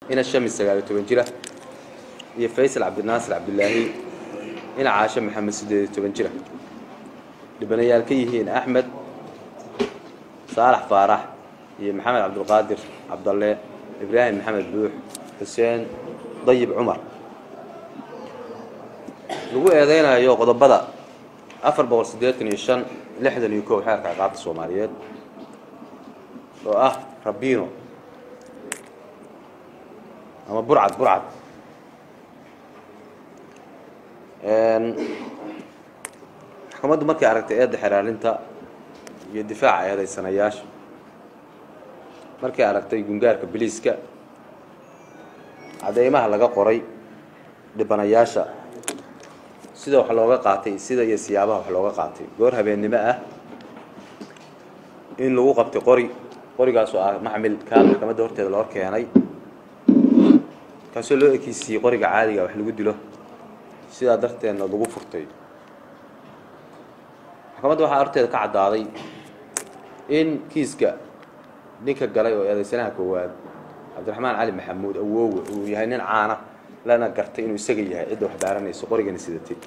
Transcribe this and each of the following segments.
إن الشمس سجال تبنجرة هي فيصل عبد الناصر عبد الله إن عاشم محمد سديد تبنجرة لبنيال كيه إن أحمد صالح فارح هي محمد عبد القادر عبد الله إبراهيم محمد بوح حسين ضيب عمر لو هذين يو قد بدأ أفر بور سديد كنيشان لحد اليوكو حركة عقاب الصوماليات ربينو أما برعد حكومة مركي عرقت إياد حرارينتا يدفاع هذا السنياش مركي عرقت يجونجارك بليسكا عدايمها لقى قري لبناياشا سيدا وحلوغا قاتي سيدا يسيابها وحلوغا قاتي قورها بينما إن لو قبت قريقاسو محمل كامل كما دورتي دلار كياناي كاسو لو اكيسي قريقا عادية وح لغو ديلو سيدا درتي أنه لغو فرتي حكامات waxaa arteeda ka cadaaday in kiiska ninka galay oo eedeysanaha koowaad Cabdiraxmaan Cali Maxamuud awoowe uu yahay nin caana lana gartay inuu isaga yahay cid wax baaranayso qorigan sidatay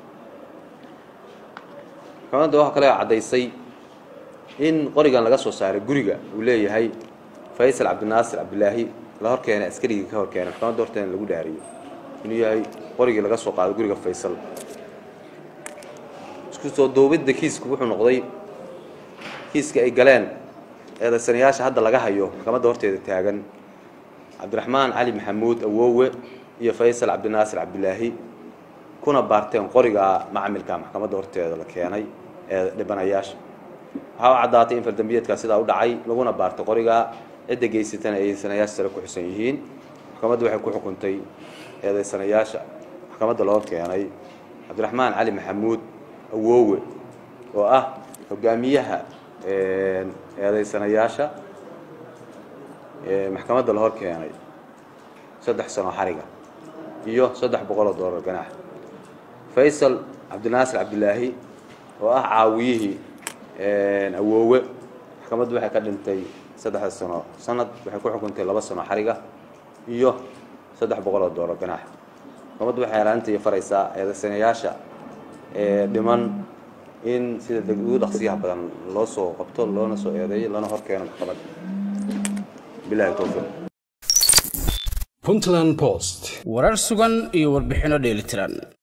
xakaamada waxa kale cadaysay in qorigan laga soo saaray guriga uu leeyahay Faysal Abdi Naasir Abdullaahi la horkeenay askariga ka horkeenay xakaamada horteen lagu dhaariyo inuu yahay qoriga laga soo qaaday guriga Faysal soo doobida kiisku wuxuu noqday kiiska ay galeen eedeysanayaasha hadda laga hayo maxkamadda horteeda taagan Cabdiraxmaan Cali Maxamuud awoowe iyo Faysal Abdi Naasir Abdullaahi kuna baarteen qoriga macamilka maxkamadda horteeda la keenay ee dhibanayaasha waxa cadaatay in fardambiyeedka sida u dhacay laguna baartay qoriga cidda geysatana ay eedeysanayaasha ku xusan yihiin maxkamaddu waxay ku xukuntay eedeysanayaasha maxkamadda loo keenay Cabdiraxmaan Cali Maxamuud awoowe oo hogaamiyaha eedeysanayaasha maxkamadda la hor keenay 3 sano xariga iyo $300 ganaax Faysal Abdi Naasir Abdullaahi oo caawiyihii awoowe maxkamaddu waxay ka dhintay 3 sano sanad waxay ku xukuntay 2 sano xariga iyo $300 ganaax maxkamaddu waxay laantay faraysaa eedeysanayaasha dhiman in sida ugu dhaqsiyaha badan loo soo qabto loona soo eedeeyo lana hor keeno maxkamadda bilaa tawfiiq Puntland Post warar sugan iyo warbixino dheelitiran